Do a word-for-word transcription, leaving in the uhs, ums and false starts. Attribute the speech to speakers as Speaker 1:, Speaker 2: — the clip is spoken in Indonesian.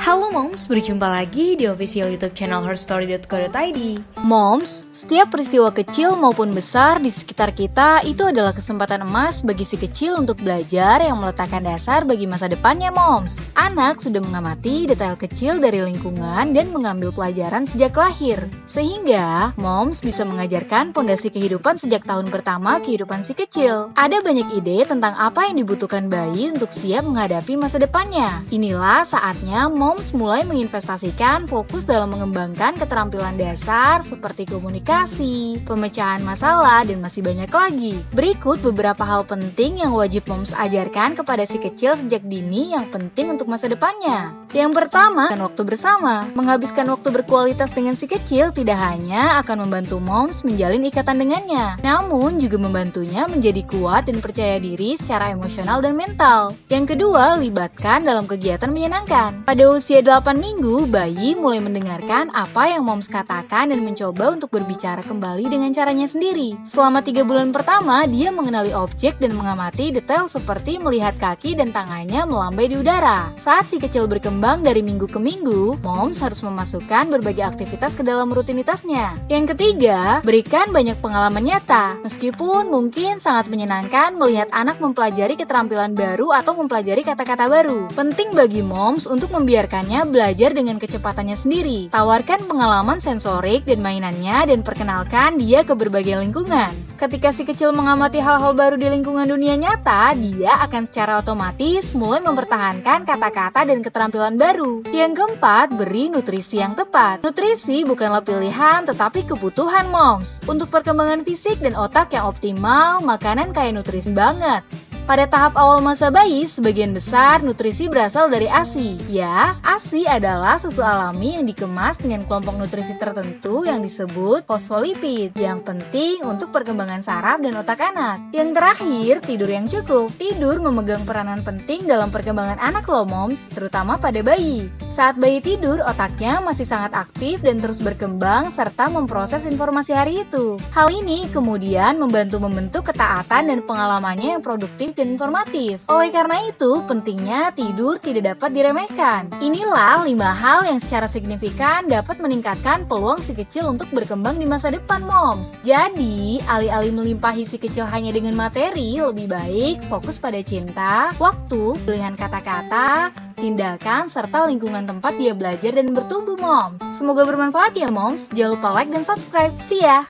Speaker 1: Halo Moms, berjumpa lagi di official YouTube channel herstory dot co dot i d.
Speaker 2: Moms, setiap peristiwa kecil maupun besar di sekitar kita itu adalah kesempatan emas bagi si kecil untuk belajar yang meletakkan dasar bagi masa depannya, Moms. Anak sudah mengamati detail kecil dari lingkungan dan mengambil pelajaran sejak lahir. Sehingga, Moms bisa mengajarkan pondasi kehidupan sejak tahun pertama kehidupan si kecil. Ada banyak ide tentang apa yang dibutuhkan bayi untuk siap menghadapi masa depannya. Inilah saatnya Moms mulai menginvestasikan fokus dalam mengembangkan keterampilan dasar seperti komunikasi, pemecahan masalah, dan masih banyak lagi. Berikut beberapa hal penting yang wajib Moms ajarkan kepada si kecil sejak dini yang penting untuk masa depannya. Yang pertama, waktu bersama. Menghabiskan waktu berkualitas dengan si kecil tidak hanya akan membantu Moms menjalin ikatan dengannya, namun juga membantunya menjadi kuat dan percaya diri secara emosional dan mental. Yang kedua, libatkan dalam kegiatan menyenangkan. Pada usia delapan minggu, bayi mulai mendengarkan apa yang Moms katakan dan mencoba untuk berbicara kembali dengan caranya sendiri. Selama tiga bulan pertama, dia mengenali objek dan mengamati detail seperti melihat kaki dan tangannya melambai di udara. Saat si kecil berkembang dari minggu ke minggu, Moms harus memasukkan berbagai aktivitas ke dalam rutinitasnya. Yang ketiga, berikan banyak pengalaman nyata. Meskipun mungkin sangat menyenangkan melihat anak mempelajari keterampilan baru atau mempelajari kata-kata baru, penting bagi Moms untuk membiarkannya belajar dengan kecepatannya sendiri. Tawarkan pengalaman sensorik dan mainannya dan perkenalkan dia ke berbagai lingkungan. Ketika si kecil mengamati hal-hal baru di lingkungan dunia nyata, dia akan secara otomatis mulai mempertahankan kata-kata dan keterampilan baru. Yang keempat, beri nutrisi yang tepat. Nutrisi bukanlah pilihan tetapi kebutuhan Moms. Untuk perkembangan fisik dan otak yang optimal, makanan kaya nutrisi banget. Pada tahap awal masa bayi, sebagian besar nutrisi berasal dari A S I. Ya, A S I adalah susu alami yang dikemas dengan kelompok nutrisi tertentu yang disebut fosfolipid, yang penting untuk perkembangan saraf dan otak anak. Yang terakhir, tidur yang cukup. Tidur memegang peranan penting dalam perkembangan anak loh Moms, terutama pada bayi. Saat bayi tidur, otaknya masih sangat aktif dan terus berkembang serta memproses informasi hari itu. Hal ini kemudian membantu membentuk ketaatan dan pengalamannya yang produktif dan informatif. Oleh karena itu, pentingnya tidur tidak dapat diremehkan. Inilah lima hal yang secara signifikan dapat meningkatkan peluang si kecil untuk berkembang di masa depan, Moms. Jadi, alih-alih melimpahi si kecil hanya dengan materi, lebih baik fokus pada cinta, waktu, pilihan kata-kata, tindakan, serta lingkungan tempat dia belajar dan bertumbuh, Moms. Semoga bermanfaat ya, Moms. Jangan lupa like dan subscribe. See ya!